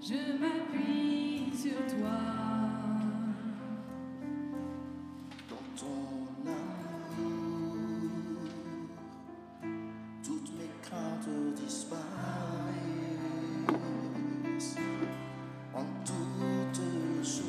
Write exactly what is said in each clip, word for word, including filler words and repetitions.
je m'appuie sur toi. Dans ton amour, toutes mes craintes disparaissent. En toutes choses,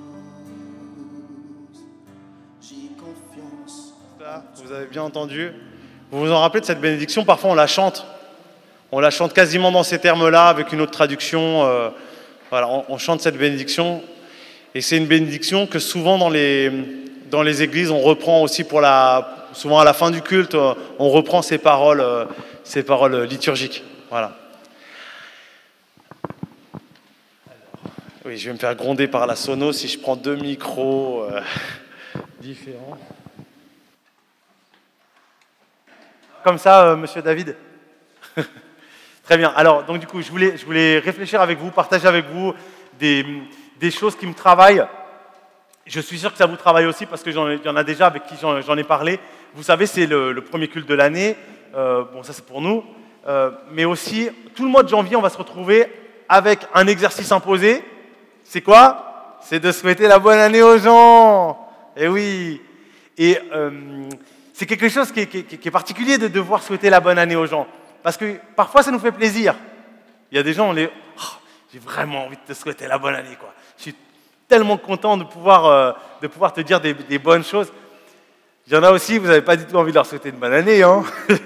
j'ai confiance. Vous avez bien entendu. Vous vous en rappelez de cette bénédiction? Parfois on la chante. On la chante quasiment dans ces termes-là, avec une autre traduction. Euh, voilà, on, on chante cette bénédiction. Et c'est une bénédiction que souvent dans les, dans les églises, on reprend aussi pour la... Souvent à la fin du culte, on reprend ces paroles, euh, ces paroles liturgiques. Voilà. Oui, je vais me faire gronder par la sono si je prends deux micros euh, différents. Comme ça, euh, monsieur David. Très bien. Alors, donc du coup, je voulais, je voulais réfléchir avec vous, partager avec vous des, des choses qui me travaillent. Je suis sûr que ça vous travaille aussi parce que j'en ai, il y en a déjà avec qui j'en, j'en ai parlé. Vous savez, c'est le, le premier culte de l'année. Euh, bon, ça c'est pour nous. Euh, mais aussi, tout le mois de janvier, on va se retrouver avec un exercice imposé. C'est quoi? C'est de souhaiter la bonne année aux gens. Eh oui. Et euh, c'est quelque chose qui est, qui, est, qui est particulier de devoir souhaiter la bonne année aux gens. Parce que parfois, ça nous fait plaisir. Il y a des gens, on les... Oh, j'ai vraiment envie de te souhaiter la bonne année, quoi. Je suis tellement content de pouvoir, euh, de pouvoir te dire des, des bonnes choses. Il y en a aussi, vous n'avez pas du tout envie de leur souhaiter une bonne année. Hein.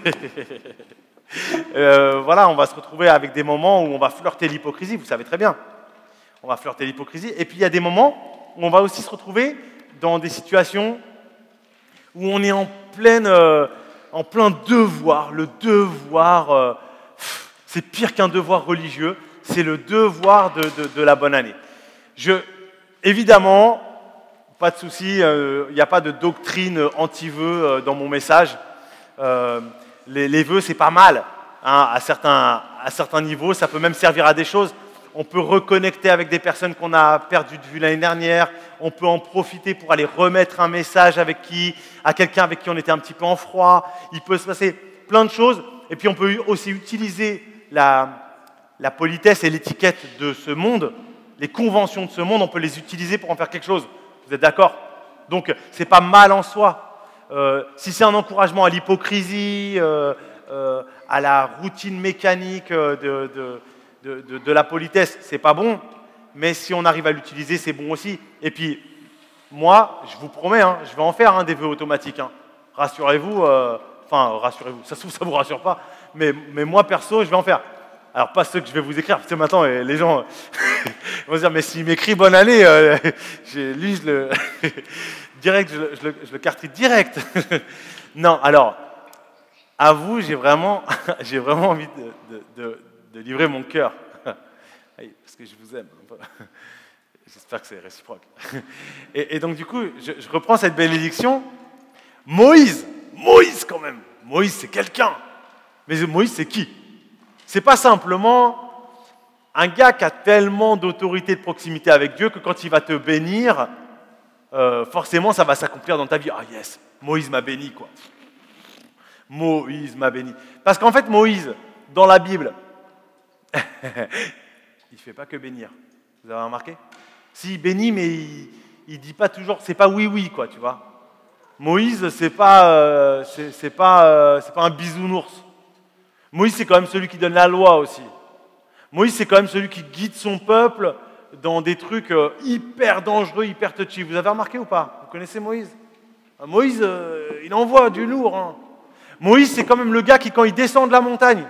euh, voilà, on va se retrouver avec des moments où on va flirter l'hypocrisie, vous savez très bien. On va flirter l'hypocrisie. Et puis, il y a des moments où on va aussi se retrouver dans des situations où on est en pleine... Euh, en plein devoir, le devoir, euh, c'est pire qu'un devoir religieux, c'est le devoir de, de, de la bonne année. Je, évidemment, pas de souci, il euh, n'y a pas de doctrine anti-vœux euh, dans mon message. Euh, les, les vœux, c'est pas mal, hein, à, certains, à certains niveaux, ça peut même servir à des choses. On peut reconnecter avec des personnes qu'on a perdues de vue l'année dernière. On peut en profiter pour aller remettre un message avec qui, à quelqu'un avec qui on était un petit peu en froid. Il peut se passer plein de choses. Et puis on peut aussi utiliser la, la politesse et l'étiquette de ce monde, les conventions de ce monde, on peut les utiliser pour en faire quelque chose. Vous êtes d'accord? Donc c'est pas mal en soi. Euh, si c'est un encouragement à l'hypocrisie, euh, euh, à la routine mécanique de... de De, de, de la politesse, c'est pas bon, mais si on arrive à l'utiliser, c'est bon aussi. Et puis, moi, je vous promets, hein, je vais en faire hein, des vœux automatiques. Hein. Rassurez-vous, euh, enfin, rassurez-vous, ça se trouve, ça vous rassure pas, mais, mais moi, perso, je vais en faire. Alors, pas ceux que je vais vous écrire, parce que maintenant, les gens vont se dire, mais s'il m'écrit bonne année, euh, lui, je le, direct, je le, je le, je le cartouche direct. Non, alors, à vous, j'ai vraiment, j'ai vraiment envie de, de, de de livrer mon cœur, parce que je vous aime. J'espère que c'est réciproque. Et, et donc du coup, je, je reprends cette bénédiction. Moïse, Moïse quand même. Moïse, c'est quelqu'un. Mais Moïse, c'est qui? C'est pas simplement un gars qui a tellement d'autorité de proximité avec Dieu que quand il va te bénir, euh, forcément, ça va s'accomplir dans ta vie. Ah yes, Moïse m'a béni, quoi. Moïse m'a béni. Parce qu'en fait, Moïse, dans la Bible, il ne fait pas que bénir. Vous avez remarqué? Si, il bénit, mais il ne dit pas toujours, c'est pas oui, oui, quoi, tu vois. Moïse, c'est pas, euh, c'est, c'est pas, euh, c'est pas un bisounours. Moïse, c'est quand même celui qui donne la loi aussi. Moïse, c'est quand même celui qui guide son peuple dans des trucs euh, hyper dangereux, hyper touchy. Vous avez remarqué ou pas? Vous connaissez Moïse? Moïse, euh, il envoie du lourd. Hein. Moïse, c'est quand même le gars qui, quand il descend de la montagne,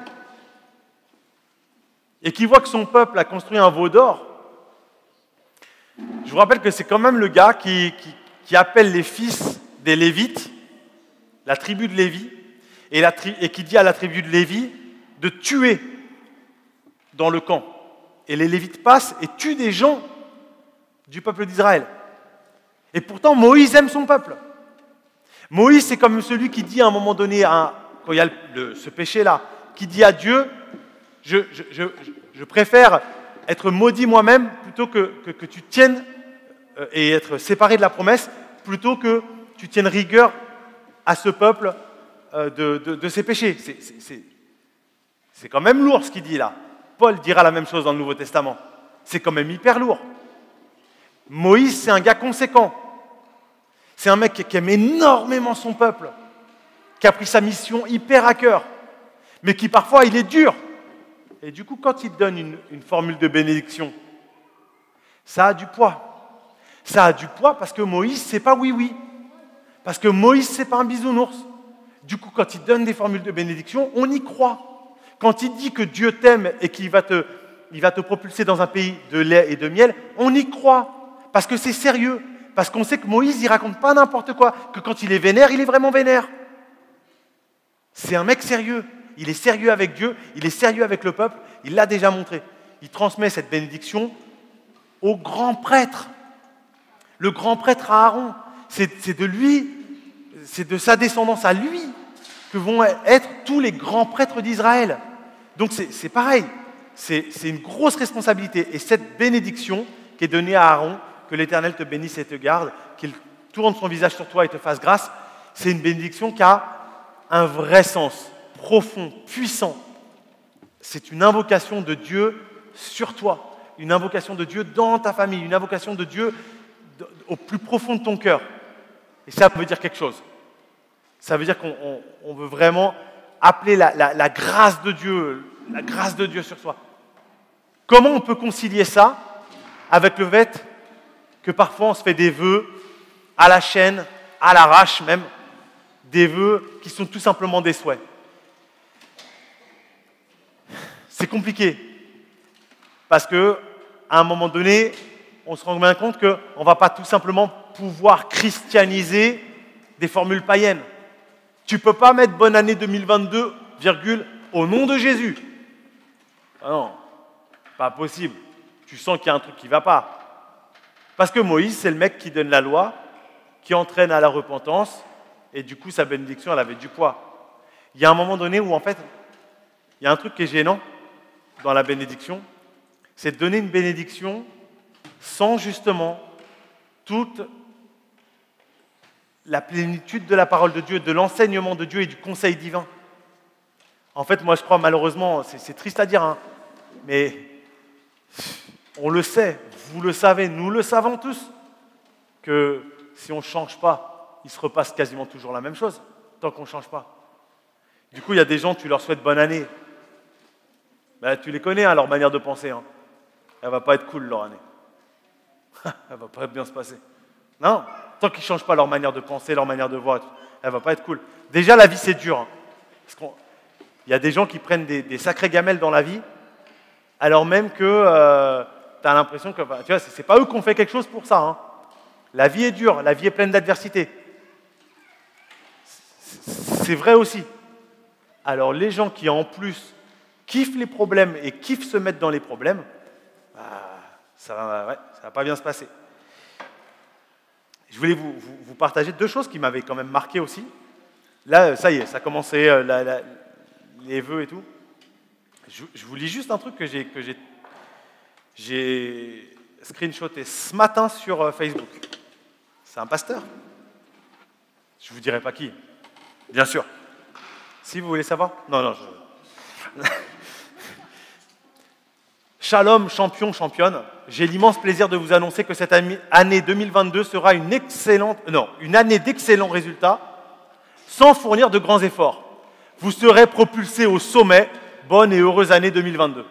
et qui voit que son peuple a construit un veau d'or, je vous rappelle que c'est quand même le gars qui, qui, qui appelle les fils des Lévites, la tribu de Lévi, et, la tri, et qui dit à la tribu de Lévi de tuer dans le camp. Et les Lévites passent et tuent des gens du peuple d'Israël. Et pourtant, Moïse aime son peuple. Moïse, c'est comme celui qui dit à un moment donné, à, quand il y a le, ce péché-là, qui dit à Dieu, Je, je, je, je préfère être maudit moi-même plutôt que, que, que tu tiennes euh, et être séparé de la promesse, plutôt que tu tiennes rigueur à ce peuple euh, de, de, de ses péchés. C'est, c'est, c'est, c'est quand même lourd ce qu'il dit là. Paul dira la même chose dans le Nouveau Testament. c'est quand même hyper lourd. Moïse, c'est un gars conséquent. C'est un mec qui aime énormément son peuple, qui a pris sa mission hyper à cœur, mais qui parfois, il est dur. Et du coup, quand il te donne une, une formule de bénédiction, ça a du poids. Ça a du poids parce que Moïse, c'est pas oui-oui. Parce que Moïse, c'est pas un bisounours. Du coup, quand il donne des formules de bénédiction, on y croit. Quand il dit que Dieu t'aime et qu'il va te, il va te propulser dans un pays de lait et de miel, on y croit. Parce que c'est sérieux. Parce qu'on sait que Moïse, il raconte pas n'importe quoi. Que quand il est vénère, il est vraiment vénère. C'est un mec sérieux. Il est sérieux avec Dieu, il est sérieux avec le peuple. Il l'a déjà montré. Il transmet cette bénédiction au grand prêtre. Le grand prêtre Aaron. C'est, c'est de lui, c'est de sa descendance à lui que vont être tous les grands prêtres d'Israël. Donc c'est, c'est pareil. C'est, c'est une grosse responsabilité. Et cette bénédiction qui est donnée à Aaron, que l'Éternel te bénisse et te garde, qu'il tourne son visage sur toi et te fasse grâce, c'est une bénédiction qui a un vrai sens, profond, puissant. C'est une invocation de Dieu sur toi, une invocation de Dieu dans ta famille, une invocation de Dieu au plus profond de ton cœur. Et ça veut dire quelque chose. Ça veut dire qu'on on, on veut vraiment appeler la, la, la grâce de Dieu, la grâce de Dieu sur soi. Comment on peut concilier ça avec le fait que parfois on se fait des vœux à la chaîne, à l'arrache même, des vœux qui sont tout simplement des souhaits. C'est compliqué, parce qu'à un moment donné, on se rend bien compte qu'on ne va pas tout simplement pouvoir christianiser des formules païennes. Tu ne peux pas mettre bonne année deux mille vingt-deux, virgule, au nom de Jésus. Ah non, pas possible. Tu sens qu'il y a un truc qui ne va pas. Parce que Moïse, c'est le mec qui donne la loi, qui entraîne à la repentance, et du coup, sa bénédiction, elle avait du poids. Il y a un moment donné où, en fait, il y a un truc qui est gênant dans la bénédiction, c'est de donner une bénédiction sans justement toute la plénitude de la parole de Dieu, de l'enseignement de Dieu et du conseil divin. En fait, moi, je crois, malheureusement, c'est, c'est triste à dire, hein, mais on le sait, vous le savez, nous le savons tous, que si on ne change pas, il se repasse quasiment toujours la même chose, tant qu'on ne change pas. Du coup, il y a des gens, tu leur souhaites bonne année. Ben, tu les connais, hein, leur manière de penser. Hein. Elle ne va pas être cool, leur année. Elle ne va pas bien se passer. Non, tant qu'ils ne changent pas leur manière de penser, leur manière de voir, elle ne va pas être cool. Déjà, la vie, c'est dur. Hein, parce qu'on, il y a des gens qui prennent des, des sacrées gamelles dans la vie, alors même que euh, tu as l'impression que, tu vois, c'est pas eux qui ont fait quelque chose pour ça. Hein. La vie est dure, la vie est pleine d'adversité. C'est vrai aussi. Alors les gens qui en plus kiffent les problèmes et kiffent se mettre dans les problèmes, bah, ça va, ouais, ça va pas bien se passer. Je voulais vous, vous, vous partager deux choses qui m'avaient quand même marqué aussi. Là, ça y est, ça a commencé, euh, la, la, les vœux et tout. Je, je vous lis juste un truc que j'ai, que j'ai, j'ai screenshoté ce matin sur euh, Facebook. C'est un pasteur. Je vous dirai pas qui. Bien sûr. Si vous voulez savoir. Non, non, je... Shalom, champion, championne. J'ai l'immense plaisir de vous annoncer que cette année deux mille vingt-deux sera une excellente, non, une année d'excellents résultats, sans fournir de grands efforts. Vous serez propulsé au sommet. Bonne et heureuse année deux mille vingt-deux.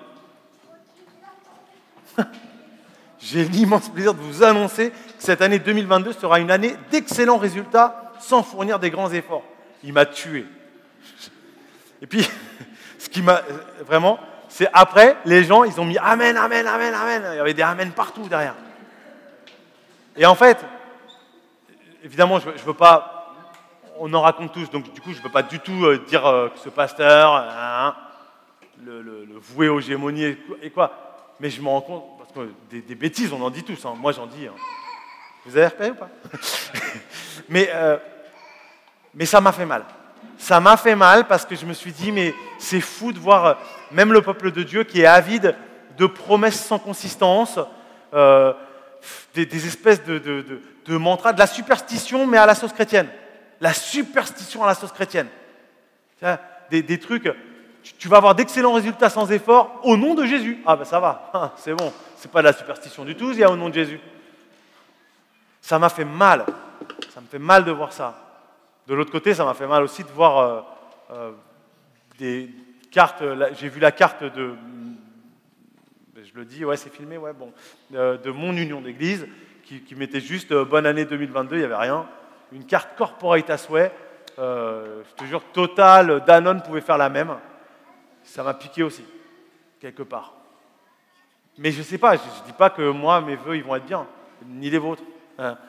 J'ai l'immense plaisir de vous annoncer que cette année deux mille vingt-deux sera une année d'excellents résultats, sans fournir des grands efforts. Il m'a tué. Et puis, ce qui m'a vraiment, c'est après, les gens, ils ont mis Amen, Amen, Amen, Amen. Il y avait des Amen partout derrière. Et en fait, évidemment, je ne veux pas, on en raconte tous, donc du coup, je ne veux pas du tout euh, dire euh, que ce pasteur, hein, le, le, le voué aux gémonies et quoi. Mais je me rends compte, parce que des, des bêtises, on en dit tous. Hein. Moi, j'en dis. Hein. Vous avez repéré ou pas? mais, euh, mais ça m'a fait mal. Ça m'a fait mal parce que je me suis dit, mais c'est fou de voir même le peuple de Dieu qui est avide de promesses sans consistance, euh, des, des espèces de, de, de, de mantras, de la superstition, mais à la sauce chrétienne. La superstition à la sauce chrétienne. Des, des trucs, tu, tu vas avoir d'excellents résultats sans effort au nom de Jésus. Ah ben ça va, ah, c'est bon, c'est pas de la superstition du tout, il y a au nom de Jésus. Ça m'a fait mal, ça me fait mal de voir ça. De l'autre côté, ça m'a fait mal aussi de voir euh, euh, des cartes, là, j'ai vu la carte de, je le dis, ouais c'est filmé, ouais bon, de, de mon union d'église, qui, qui mettait juste euh, bonne année deux mille vingt-deux, il n'y avait rien, une carte corporate à souhait, euh, je te jure, Total, Danone pouvait faire la même, ça m'a piqué aussi, quelque part. Mais je ne sais pas, je ne dis pas que moi, mes vœux, ils vont être bien, ni les vôtres. Hein.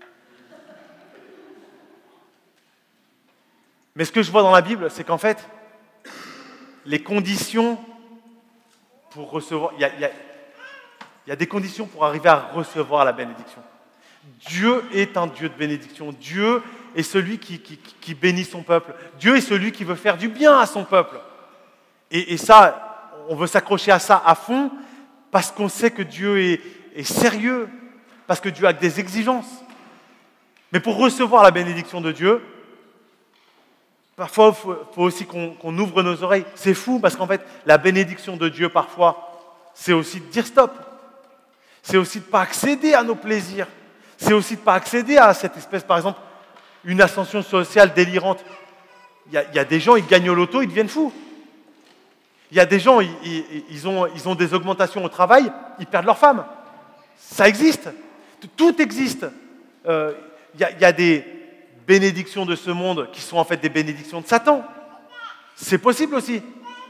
Mais ce que je vois dans la Bible, c'est qu'en fait, les conditions pour recevoir, il y a, il y a, il y a des conditions pour arriver à recevoir la bénédiction. Dieu est un Dieu de bénédiction. Dieu est celui qui, qui, qui bénit son peuple. Dieu est celui qui veut faire du bien à son peuple. Et, et ça, on veut s'accrocher à ça à fond parce qu'on sait que Dieu est, est sérieux, parce que Dieu a des exigences. Mais pour recevoir la bénédiction de Dieu, parfois, il faut, faut aussi qu'on, qu'on ouvre nos oreilles. C'est fou parce qu'en fait, la bénédiction de Dieu, parfois, c'est aussi de dire stop. C'est aussi de ne pas accéder à nos plaisirs. C'est aussi de ne pas accéder à cette espèce, par exemple, une ascension sociale délirante. Il y a, il y a des gens, ils gagnent au loto, ils deviennent fous. Il y a des gens, ils, ils, ils, ont, ils ont des augmentations au travail, ils perdent leur femme. Ça existe. Tout existe. Euh, il, y a, il y a des bénédictions de ce monde qui sont en fait des bénédictions de Satan. C'est possible aussi.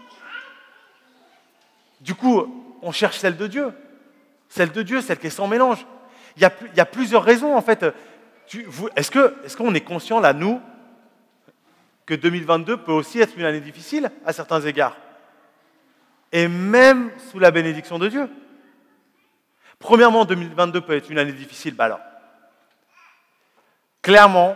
Du coup, on cherche celle de Dieu. Celle de Dieu, celle qui est sans mélange. Il y a, il y a plusieurs raisons, en fait. Tu, vous, est-ce, que, est-ce qu'on est conscient, là, nous, que deux mille vingt-deux peut aussi être une année difficile, à certains égards? Et même sous la bénédiction de Dieu. Premièrement, deux mille vingt-deux peut être une année difficile. Bah alors, clairement,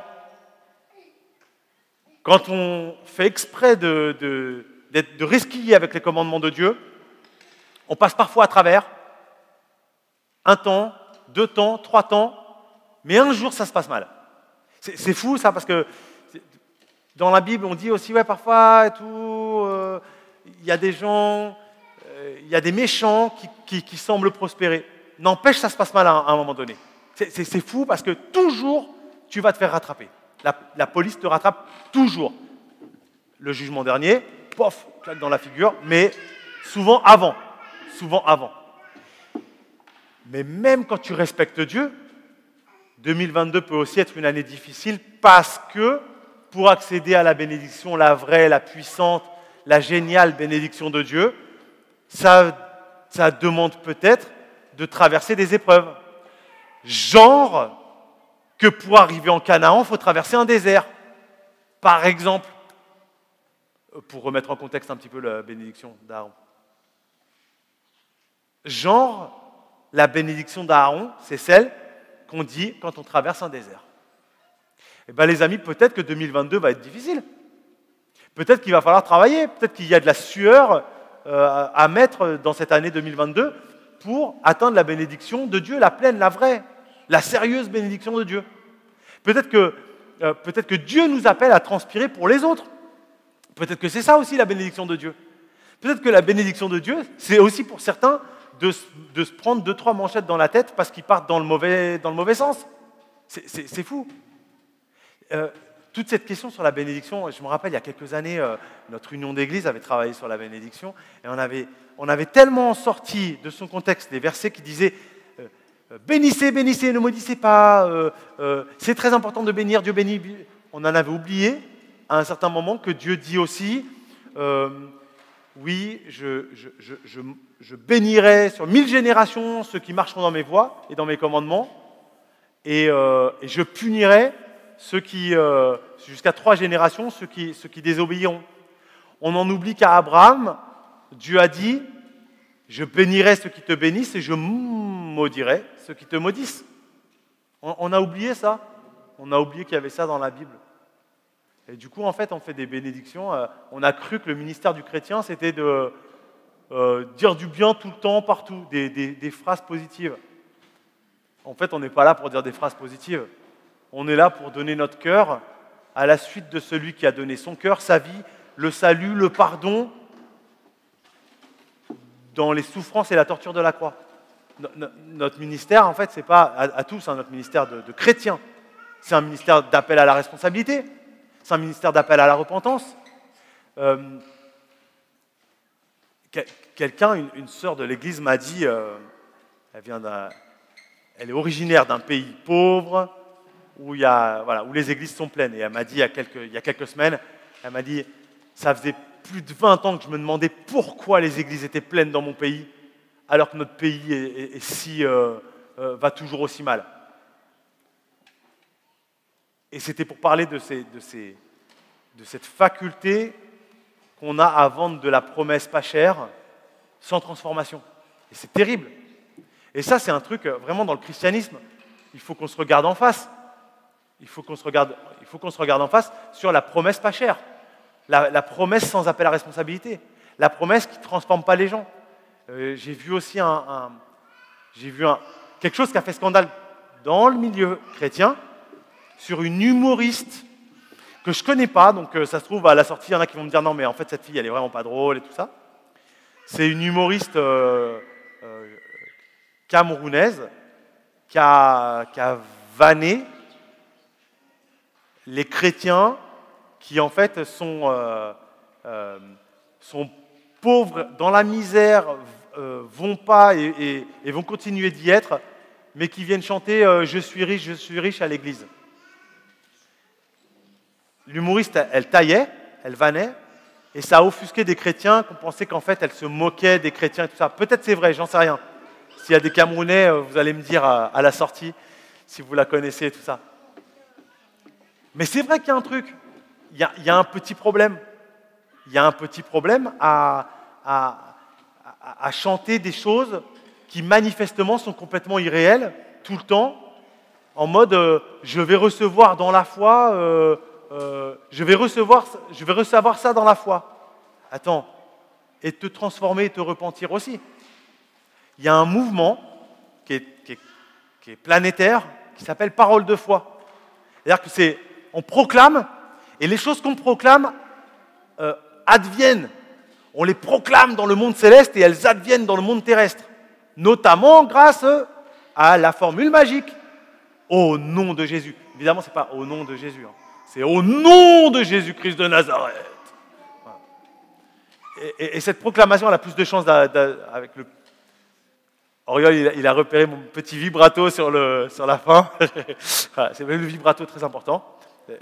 quand on fait exprès de, de, d'être, de resquiller avec les commandements de Dieu, on passe parfois à travers un temps, deux temps, trois temps, mais un jour, ça se passe mal. C'est, c'est fou, ça, parce que dans la Bible, on dit aussi, ouais, parfois, et tout, euh, il y a des gens, euh, il y a des méchants qui, qui, qui semblent prospérer. N'empêche, ça se passe mal à un, à un moment donné. C'est, c'est, c'est fou, parce que toujours, tu vas te faire rattraper. La, la police te rattrape toujours. Le jugement dernier, pof, claque dans la figure, mais souvent avant. Souvent avant. Mais même quand tu respectes Dieu, deux mille vingt-deux peut aussi être une année difficile parce que pour accéder à la bénédiction, la vraie, la puissante, la géniale bénédiction de Dieu, ça, ça demande peut-être de traverser des épreuves. Genre que pour arriver en Canaan, il faut traverser un désert. Par exemple, pour remettre en contexte un petit peu la bénédiction d'Aaron. Genre, la bénédiction d'Aaron, c'est celle qu'on dit quand on traverse un désert. Eh bien les amis, peut-être que deux mille vingt-deux va être difficile. Peut-être qu'il va falloir travailler, peut-être qu'il y a de la sueur euh, à mettre dans cette année deux mille vingt-deux pour atteindre la bénédiction de Dieu, la pleine, la vraie, la sérieuse bénédiction de Dieu. Peut-être que, euh, peut-être que Dieu nous appelle à transpirer pour les autres. Peut-être que c'est ça aussi la bénédiction de Dieu. Peut-être que la bénédiction de Dieu, c'est aussi pour certains de, de se prendre deux, trois manchettes dans la tête parce qu'ils partent dans le mauvais, dans le mauvais sens. C'est, c'est, c'est fou. Euh, toute cette question sur la bénédiction, je me rappelle, il y a quelques années, euh, notre union d'église avait travaillé sur la bénédiction et on avait, on avait tellement sorti de son contexte des versets qui disaient euh, « Bénissez, bénissez, ne maudissez pas, euh, euh, c'est très important de bénir, Dieu bénit. » On en avait oublié à un certain moment que Dieu dit aussi euh, « Oui, je, je, je, je, je bénirai sur mille générations ceux qui marcheront dans mes voies et dans mes commandements et, euh, et je punirai ceux qui, euh, jusqu'à trois générations, ceux qui, ceux qui désobéiront. » On en oublie qu'à Abraham, Dieu a dit « Je bénirai ceux qui te bénissent et je maudirai ceux qui te maudissent. » On, on a oublié ça. On a oublié qu'il y avait ça dans la Bible. Et du coup, en fait, on fait des bénédictions. Euh, on a cru que le ministère du chrétien, c'était de euh, dire du bien tout le temps, partout, des, des, des phrases positives. En fait, on n'est pas là pour dire des phrases positives. On est là pour donner notre cœur à la suite de celui qui a donné son cœur, sa vie, le salut, le pardon, dans les souffrances et la torture de la croix. No- no- notre ministère, en fait, c'est pas à, à tous, hein, notre ministère de, de chrétiens. C'est un ministère d'appel à la responsabilité. C'est un ministère d'appel à la repentance. Euh, quel- Quelqu'un, une, une sœur de l'Église m'a dit, euh, elle vient d'un, elle est originaire d'un pays pauvre où il y a, voilà, où les églises sont pleines. Et elle m'a dit il y a quelques, il y a quelques semaines, elle m'a dit, ça faisait plus de vingt ans que je me demandais pourquoi les églises étaient pleines dans mon pays, alors que notre pays est, est- est si, euh, euh, va toujours aussi mal. Et c'était pour parler de, ces, de, ces, de cette faculté qu'on a à vendre de la promesse pas chère, sans transformation. Et c'est terrible. Et ça, c'est un truc, euh, vraiment, dans le christianisme, il faut qu'on se regarde en face. Il faut qu'on se regarde, il faut qu'on se regarde en face sur la promesse pas chère. La, la promesse sans appel à responsabilité. La promesse qui ne transforme pas les gens. Euh, j'ai vu aussi un, un- j'ai vu un, quelque chose qui a fait scandale dans le milieu chrétien sur une humoriste que je ne connais pas. Donc euh, ça se trouve, à la sortie, il y en a qui vont me dire non, mais en fait, cette fille, elle est vraiment pas drôle et tout ça. C'est une humoriste euh, euh, camerounaise qui a, qui a vanné les chrétiens qui en fait sont, euh, euh, sont pauvres, dans la misère, euh, vont pas et, et- et vont continuer d'y être, mais qui viennent chanter euh, Je suis riche, je suis riche à l'église. L'humoriste, elle, elle taillait, elle vannait, et ça a offusqué des chrétiens qu'on pensait qu'en fait elle se moquait des chrétiens et tout ça. Peut-être c'est vrai, j'en sais rien. S'il y a des Camerounais, euh, vous allez me dire à, à la sortie si vous la connaissez et tout ça. Mais c'est vrai qu'il y a un truc, il y a, il y a un petit problème. Il y a un petit problème à, à- à- à chanter des choses qui manifestement sont complètement irréelles, tout le temps, en mode euh, je vais recevoir dans la foi, euh, euh, je, vais recevoir, je vais recevoir ça dans la foi. Attends, et te transformer et te repentir aussi. Il y a un mouvement qui est, qui est- qui est planétaire, qui s'appelle Parole de foi. C'est-à-dire que c'est, on proclame, et les choses qu'on proclame euh, adviennent. On les proclame dans le monde céleste et elles adviennent dans le monde terrestre. Notamment grâce à la formule magique. Au nom de Jésus. Évidemment, ce n'est pas au nom de Jésus. Hein. C'est au nom de Jésus-Christ de Nazareth. Voilà. Et, et- et cette proclamation, elle a plus de chances d'a- d'a- avec le... Auriol, il a, il a repéré mon petit vibrato sur, le, sur la fin. Voilà, c'est même le vibrato très important. Et,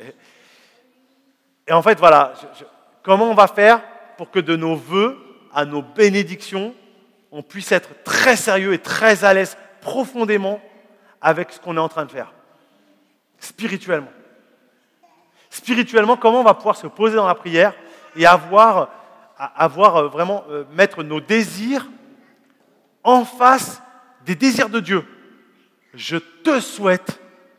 et en fait, voilà, je- je- comment on va faire pour que de nos vœux à nos bénédictions, on puisse être très sérieux et très à l'aise profondément avec ce qu'on est en train de faire, spirituellement. Spirituellement, comment on va pouvoir se poser dans la prière et avoir, avoir vraiment, euh, mettre nos désirs en face des désirs de Dieu. Je te souhaite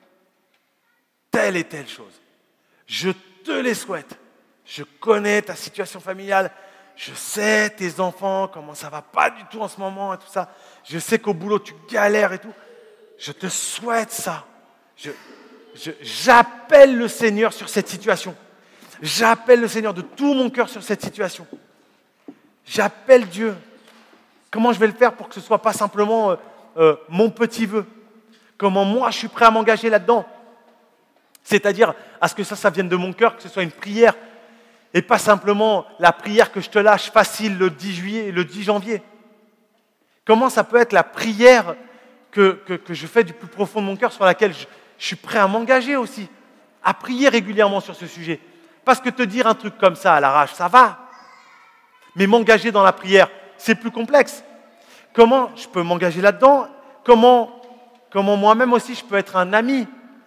telle et telle chose. Je te les souhaite. Je connais ta situation familiale. Je sais tes enfants, comment ça va pas du tout en ce moment et tout ça. Je sais qu'au boulot tu galères et tout. Je te souhaite ça. Je, je- j'appelle le Seigneur sur cette situation. J'appelle le Seigneur de tout mon cœur sur cette situation. J'appelle Dieu. Comment je vais le faire pour que ce ne soit pas simplement euh, euh, mon petit vœu? Comment moi je suis prêt à m'engager là-dedans? C'est-à-dire à ce que ça, ça vienne de mon cœur, que ce soit une prière et pas simplement la prière que je te lâche facile le dix juillet, le dix janvier. Comment ça peut être la prière que, que, que je fais du plus profond de mon cœur, sur laquelle je, je suis prêt à m'engager aussi, à prier régulièrement sur ce sujet? Parce que te dire un truc comme ça à l'arrache, ça va. Mais m'engager dans la prière, c'est plus complexe. Comment je peux m'engager là-dedans? Comment, comment moi-même aussi je peux être un ami?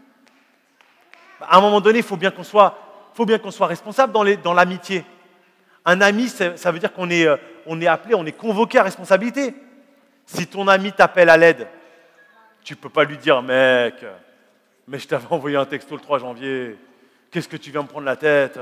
À un moment donné, il faut bien qu'on soit, faut bien qu'on soit responsable dans, les, dans l'amitié. Un ami, ça, ça veut dire qu'on est, euh, on est appelé, on est convoqué à responsabilité. Si ton ami t'appelle à l'aide, tu ne peux pas lui dire « Mec, mais je t'avais envoyé un texto le trois janvier, qu'est-ce que tu viens me prendre la tête?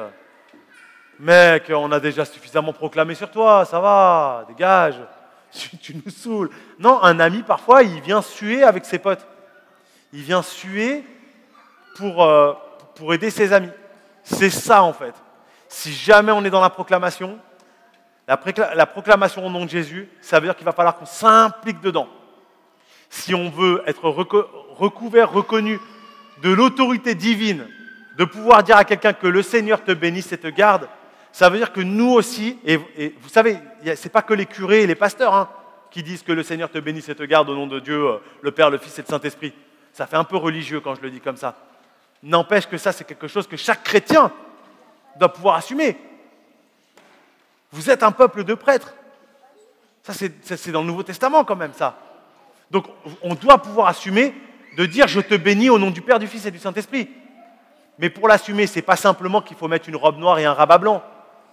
Mec, on a déjà suffisamment proclamé sur toi, ça va, dégage, tu, tu nous saoules. » Non, un ami, parfois, il vient suer avec ses potes. Il vient suer pour, euh, pour aider ses amis. C'est ça, en fait. Si jamais on est dans la proclamation, La, précla- la proclamation au nom de Jésus, ça veut dire qu'il va falloir qu'on s'implique dedans. Si on veut être reco- recouvert, reconnu de l'autorité divine, de pouvoir dire à quelqu'un que le Seigneur te bénisse et te garde, ça veut dire que nous aussi, et, et vous savez, ce n'est pas que les curés et les pasteurs hein, qui disent que le Seigneur te bénisse et te garde au nom de Dieu, euh, le Père, le Fils et le Saint-Esprit. Ça fait un peu religieux quand je le dis comme ça. N'empêche que ça, c'est quelque chose que chaque chrétien doit pouvoir assumer. Vous êtes un peuple de prêtres. Ça, c'est, c'est dans le Nouveau Testament quand même, ça. Donc, on doit pouvoir assumer de dire « je te bénis au nom du Père, du Fils et du Saint-Esprit ». Mais pour l'assumer, ce n'est pas simplement qu'il faut mettre une robe noire et un rabat blanc.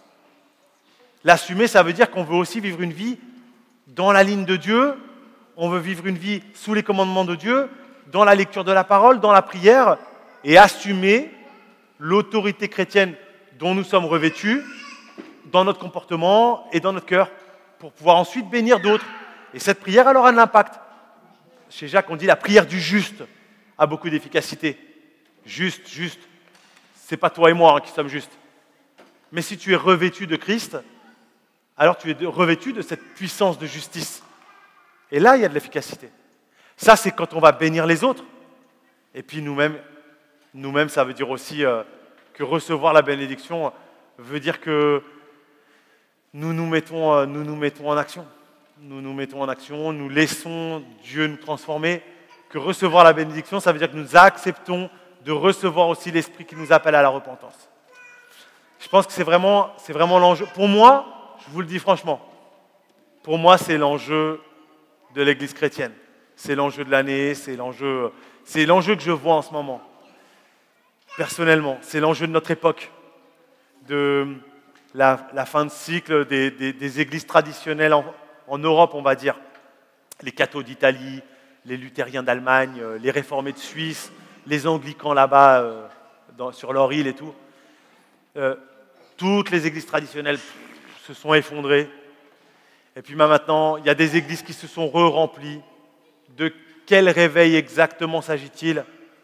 L'assumer, ça veut dire qu'on veut aussi vivre une vie dans la ligne de Dieu, on veut vivre une vie sous les commandements de Dieu, dans la lecture de la parole, dans la prière, et assumer l'autorité chrétienne dont nous sommes revêtus dans notre comportement et dans notre cœur, pour pouvoir ensuite bénir d'autres. Et cette prière, elle aura de l'impact. Chez Jacques, on dit la prière du juste a beaucoup d'efficacité. Juste, juste. C'est pas toi et moi hein, qui sommes justes. Mais si tu es revêtu de Christ, alors tu es revêtu de cette puissance de justice. Et là, il y a de l'efficacité. Ça, c'est quand on va bénir les autres. Et puis nous-mêmes, nous-mêmes, ça veut dire aussi euh, que recevoir la bénédiction veut dire que nous nous mettons, euh, nous nous mettons en action. Nous nous mettons en action, nous laissons Dieu nous transformer. Que recevoir la bénédiction, ça veut dire que nous acceptons de recevoir aussi l'Esprit qui nous appelle à la repentance. Je pense que c'est vraiment, c'est vraiment l'enjeu. Pour moi, je vous le dis franchement, pour moi, c'est l'enjeu de l'Église chrétienne. C'est l'enjeu de l'année, c'est l'enjeu, c'est l'enjeu que je vois en ce moment. Personnellement, c'est l'enjeu de notre époque, de la, la fin de cycle des, des, des églises traditionnelles en, en Europe, on va dire. Les cathos d'Italie, les luthériens d'Allemagne, les réformés de Suisse, les anglicans là-bas, euh, dans, sur leur île et tout. Euh, toutes les églises traditionnelles pff, se sont effondrées. Et puis maintenant, il y a des églises qui se sont re-remplies. De quel réveil exactement s'agit-il?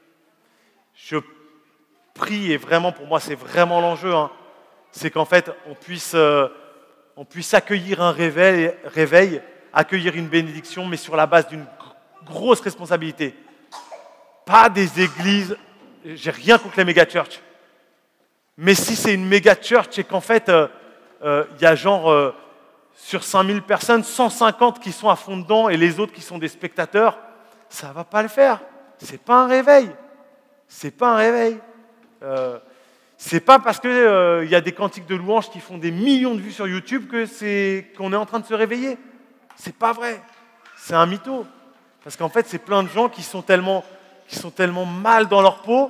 Je prie, et vraiment pour moi c'est vraiment l'enjeu, hein, c'est qu'en fait on puisse, euh, on puisse accueillir un réveil, réveil, accueillir une bénédiction, mais sur la base d'une grosse responsabilité. Pas des églises, j'ai rien contre les méga-churches, mais si c'est une méga-church et qu'en fait il euh, euh, y a genre euh, sur cinq mille personnes, cent cinquante qui sont à fond dedans et les autres qui sont des spectateurs, ça ne va pas le faire. C'est pas un réveil. C'est pas un réveil. Euh, c'est pas parce qu'il euh, y a des cantiques de louanges qui font des millions de vues sur YouTube que c'est, qu'on est en train de se réveiller. C'est pas vrai. C'est un mytho. Parce qu'en fait, c'est plein de gens qui sont tellement, qui sont tellement mal dans leur peau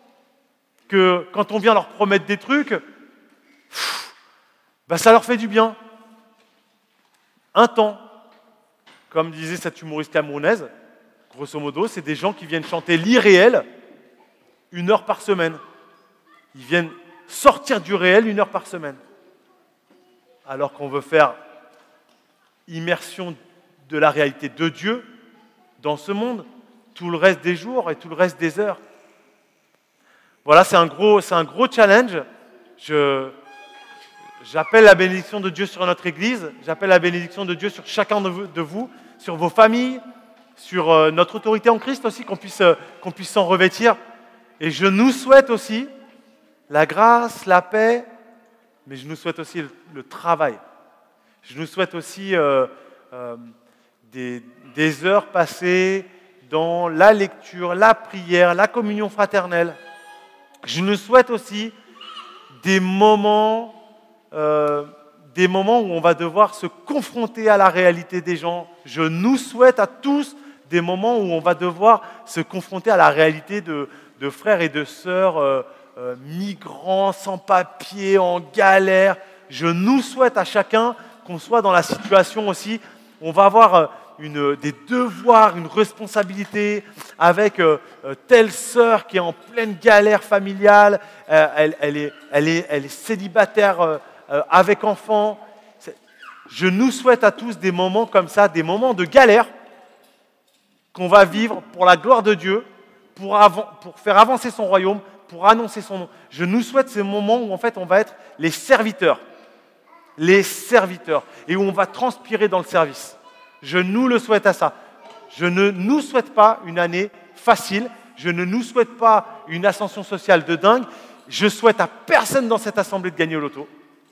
que quand on vient leur promettre des trucs, pff, bah ça leur fait du bien. Un temps, comme disait cette humoriste camerounaise, grosso modo, c'est des gens qui viennent chanter l'irréel une heure par semaine. Ils viennent sortir du réel une heure par semaine. Alors qu'on veut faire immersion de la réalité de Dieu dans ce monde, tout le reste des jours et tout le reste des heures. Voilà, c'est un gros, c'est un gros challenge. Je... J'appelle la bénédiction de Dieu sur notre Église, j'appelle la bénédiction de Dieu sur chacun de vous, de vous sur vos familles, sur euh, notre autorité en Christ aussi, qu'on puisse, euh, qu'on puisse s'en revêtir. Et je nous souhaite aussi la grâce, la paix, mais je nous souhaite aussi le, le travail. Je nous souhaite aussi euh, euh, des, des heures passées dans la lecture, la prière, la communion fraternelle. Je nous souhaite aussi des moments... Euh, des moments où on va devoir se confronter à la réalité des gens. Je nous souhaite à tous des moments où on va devoir se confronter à la réalité de, de frères et de sœurs euh, euh, migrants, sans papier, en galère. Je nous souhaite à chacun qu'on soit dans la situation aussi où on va avoir une, des devoirs, une responsabilité avec euh, telle sœur qui est en pleine galère familiale, euh, elle, elle, est, elle, est, elle est célibataire euh, Euh, avec enfants. Je nous souhaite à tous des moments comme ça, des moments de galère qu'on va vivre pour la gloire de Dieu, pour, av- pour faire avancer son royaume, pour annoncer son nom. Je nous souhaite ces moments où en fait on va être les serviteurs. les serviteurs, et où on va transpirer dans le service. Je nous le souhaite à ça. Je ne nous souhaite pas une année facile, je ne nous souhaite pas une ascension sociale de dingue, je souhaite à personne dans cette assemblée de gagner au loto.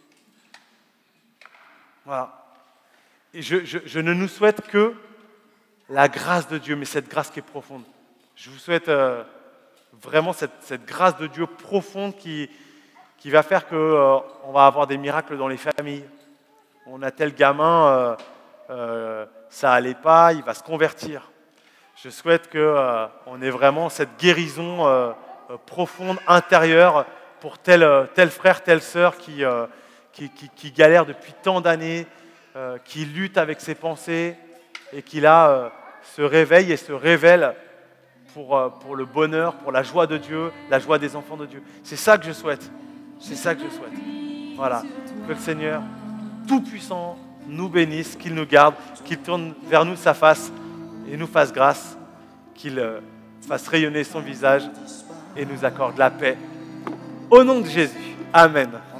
Voilà. Et je, je, je ne nous souhaite que la grâce de Dieu, mais cette grâce qui est profonde. Je vous souhaite euh, vraiment cette, cette grâce de Dieu profonde qui, qui va faire qu'on euh, va avoir des miracles dans les familles. On a tel gamin, euh, euh, ça allait pas, il va se convertir. Je souhaite qu'on euh, ait vraiment cette guérison euh, euh, profonde, intérieure, pour tel, euh, tel frère, telle sœur qui, euh, qui, qui, qui galère depuis tant d'années, euh, qui lutte avec ses pensées et qui là euh, se réveille et se révèle pour, euh, pour le bonheur, pour la joie de Dieu, la joie des enfants de Dieu. C'est ça que je souhaite. C'est ça que je souhaite. Voilà. Que le Seigneur Tout-Puissant nous bénisse, qu'il nous garde, qu'il tourne vers nous sa face et nous fasse grâce, qu'il euh, fasse rayonner son visage et nous accorde la paix. Au nom de Jésus. Amen.